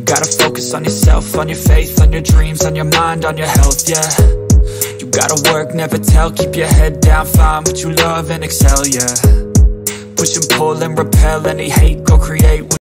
gotta focus on yourself, on your faith, on your dreams, on your mind, on your health, yeah. You gotta work, never tell, keep your head down, find what you love and excel, yeah. Push and pull and repel any hate, go create